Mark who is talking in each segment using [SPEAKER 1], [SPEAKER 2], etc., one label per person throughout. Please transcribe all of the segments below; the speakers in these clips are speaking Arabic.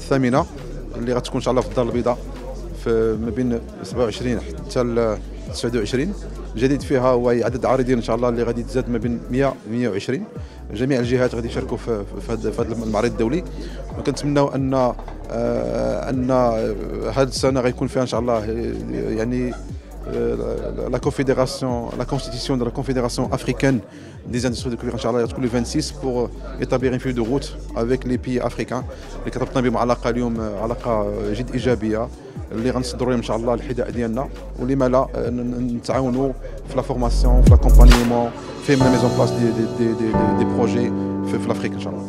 [SPEAKER 1] الثامنه اللي غتكون ان شاء الله في الدار البيضاء في ما بين 27 حتى ل 29. الجديد فيها هو عدد عارضين ان شاء الله اللي غادي تزاد ما بين 100 و 120. جميع الجهات غادي يشاركوا في هذا المعرض الدولي، وكنتمناو ان هذه السنه غيكون فيها ان شاء الله يعني la constitution de la Confédération africaine des industries de cuir inchallah تكون le 26 pour établir une feuille de route avec les pays africains اللي كتربطنا بهم علاقه اليوم علاقه جد ايجابيه اللي غنصدروا لهم ان شاء الله الحذاء ديالنا، ولما لا نتعاونوا في لا فورماسيون في لاكومبانيمون في لا ميزون بلاس دي بروجي في لافريك ان شاء الله.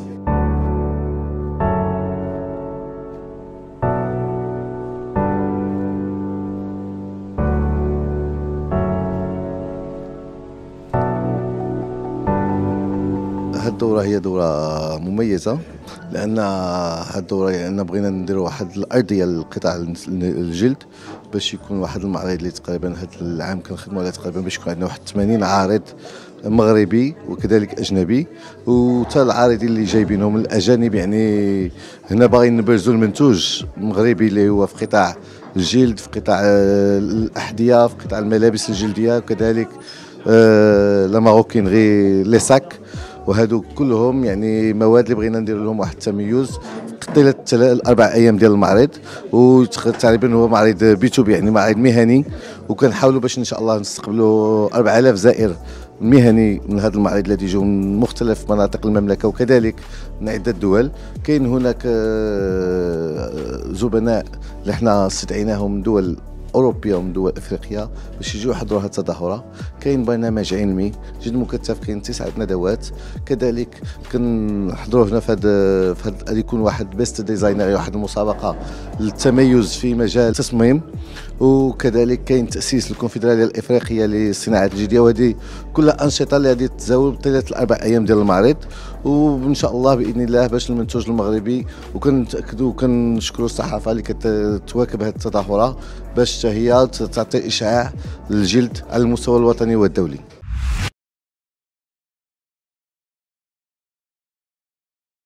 [SPEAKER 2] هاد الدورة هي دورة مميزة، لأن هاد الدورة يعني بغينا نديرو واحد الأرضية لقطاع الجلد باش يكون واحد المعرض اللي تقريبا هاد العام كنخدموا عليه تقريبا باش يكون عندنا واحد 80 عارض مغربي وكذلك أجنبي، وتا العارضين اللي جايبينهم الأجانب يعني هنا باغيين نبرزوا المنتوج المغربي اللي هو في قطاع الجلد، في قطاع الأحذية، في قطاع الملابس الجلدية، وكذلك لا ماروكينغي لي ساك، وهادو كلهم يعني مواد اللي بغينا ندير لهم واحد التميز طيله الاربع ايام ديال المعرض. وتقريبا هو معرض بي تو بي يعني معرض مهني، وكنحاولوا باش ان شاء الله نستقبلوا 4000 زائر مهني من هذا المعرض الذي يجوا من مختلف مناطق المملكه وكذلك من عده دول. كاين هناك زبناء اللي احنا استدعيناهم من دول اوروبيه ومن دول افريقيا باش يجيو يحضروا هذه التظاهره. كاين برنامج علمي جد مكثف، كاين 9 ندوات، كذلك كنحضروا هنا في هذا يكون واحد بيست ديزاينر، واحد المسابقه للتميز في مجال التصميم، وكذلك كاين تاسيس الكونفدراليه الافريقيه للصناعه الجلديه، وهذه كلها انشطه اللي غادي تزاول طيله الاربع ايام ديال المعرض، وان شاء الله باذن الله باش المنتوج المغربي. وكنتاكدوا وكنشكروا الصحافه اللي كتواكب هذه التظاهره باش هي تعطي اشعاع للجلد على المستوى الوطني والدولي.